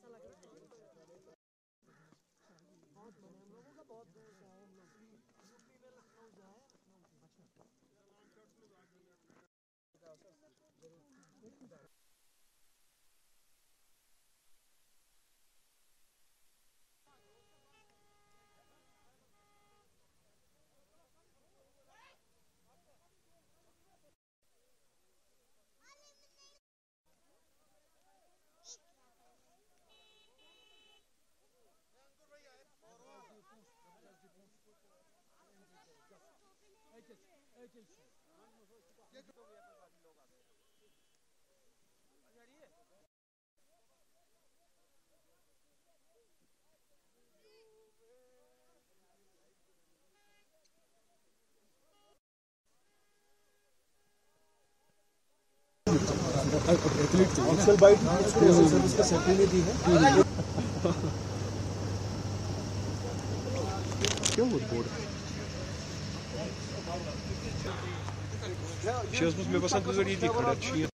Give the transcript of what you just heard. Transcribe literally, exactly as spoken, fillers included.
actual byte service का safety नहीं दी है क्यों बोर्ड Сейчас мы с вами посадку зарядить,